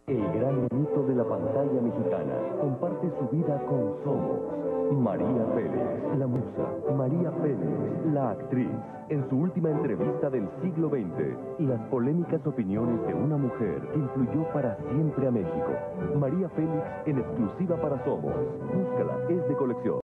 El gran mito de la pantalla mexicana comparte su vida con Somos. María Félix, la musa. María Félix, la actriz. En su última entrevista del siglo XX, las polémicas opiniones de una mujer que influyó para siempre a México. María Félix en exclusiva para Somos. Búscala, es de colección.